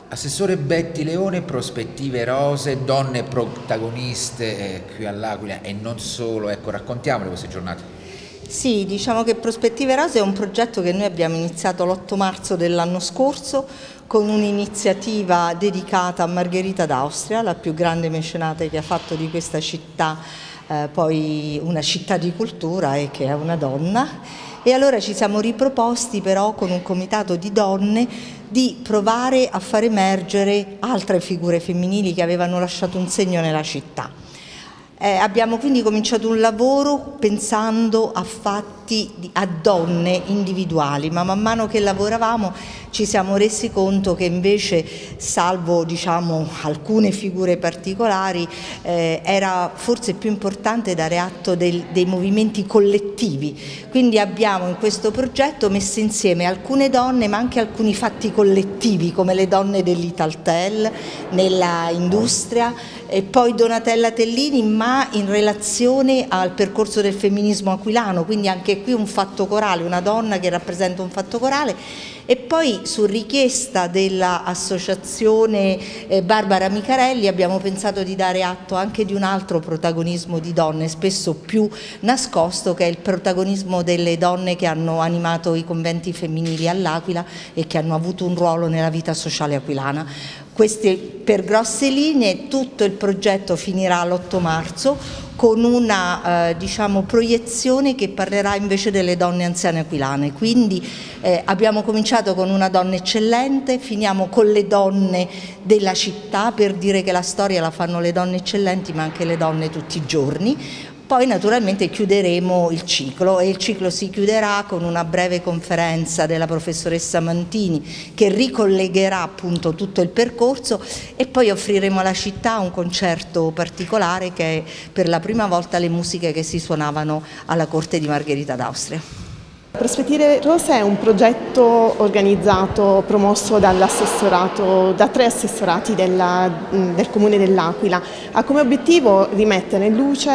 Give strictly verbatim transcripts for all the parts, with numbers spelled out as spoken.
Assessore Betti Leone, prospettive rose, donne protagoniste eh, qui all'Aquila e non solo, ecco, raccontiamole queste giornate. Sì, diciamo che Prospettive Rose è un progetto che noi abbiamo iniziato l'otto marzo dell'anno scorso con un'iniziativa dedicata a Margherita d'Austria, la più grande mecenate che ha fatto di questa città eh, poi una città di cultura e che è una donna. E allora ci siamo riproposti però con un comitato di donne di provare a far emergere altre figure femminili che avevano lasciato un segno nella città. Eh, abbiamo quindi cominciato un lavoro pensando a fatti di, a donne individuali, ma man mano che lavoravamo ci siamo resi conto che invece, salvo diciamo alcune figure particolari, eh, era forse più importante dare atto del, dei movimenti collettivi. Quindi abbiamo in questo progetto messo insieme alcune donne ma anche alcuni fatti collettivi, come le donne dell'Italtel nella industria, e poi Donatella Tellini, ma in relazione al percorso del femminismo aquilano, quindi anche qui un fatto corale, una donna che rappresenta un fatto corale. E poi su richiesta dell'associazione eh, Barbara Micarelli abbiamo pensato di dare atto anche di un altro protagonismo di donne, spesso più nascosto, che è il protagonismo delle donne che hanno animato i conventi femminili all'Aquila e che hanno avuto un ruolo nella vita sociale aquilana. Queste per grosse linee. Tutto il progetto finirà l'otto marzo con una eh, diciamo, proiezione che parlerà invece delle donne anziane aquilane. Quindi eh, abbiamo cominciato con una donna eccellente, finiamo con le donne della città, per dire che la storia la fanno le donne eccellenti ma anche le donne tutti i giorni. Poi naturalmente chiuderemo il ciclo e il ciclo si chiuderà con una breve conferenza della professoressa Mantini che ricollegherà appunto tutto il percorso, e poi offriremo alla città un concerto particolare che è per la prima volta le musiche che si suonavano alla corte di Margherita d'Austria. Prospettive Rose è un progetto organizzato, promosso dall'assessorato, da tre assessorati della, del Comune dell'Aquila. Ha come obiettivo rimettere in luce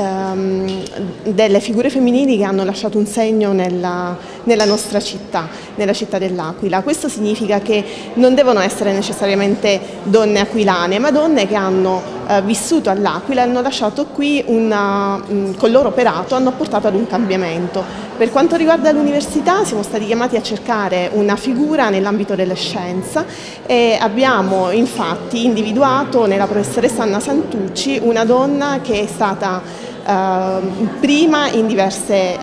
ehm, delle figure femminili che hanno lasciato un segno nella, nella nostra città, nella città dell'Aquila. Questo significa che non devono essere necessariamente donne aquilane, ma donne che hanno eh, vissuto all'Aquila e hanno lasciato qui una, con il loro operato hanno portato ad un cambiamento. Per quanto riguarda l'università siamo stati chiamati a cercare una figura nell'ambito della scienza e abbiamo infatti individuato nella professoressa Anna Santucci una donna che è stata eh, prima in diverse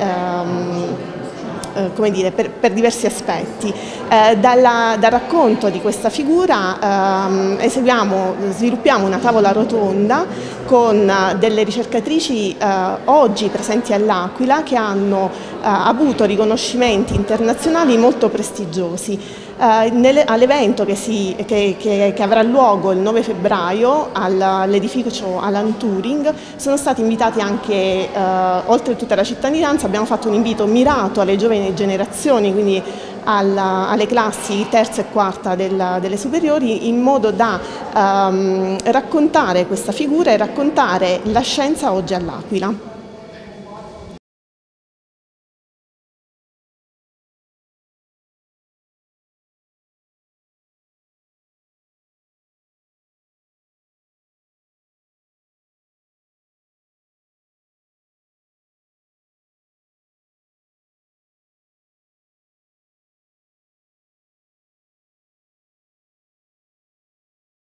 eh, come dire, per, per diversi aspetti. Eh, dalla, dal racconto di questa figura ehm, eseguiamo, sviluppiamo una tavola rotonda con delle ricercatrici eh, oggi presenti all'Aquila che hanno eh, avuto riconoscimenti internazionali molto prestigiosi. Uh, all'evento che, che, che, che avrà luogo il nove febbraio all'edificio Alan Turing sono stati invitati anche, uh, oltre tutta la cittadinanza, abbiamo fatto un invito mirato alle giovani generazioni, quindi alla, alle classi terza e quarta del, delle superiori, in modo da um, raccontare questa figura e raccontare la scienza oggi all'Aquila.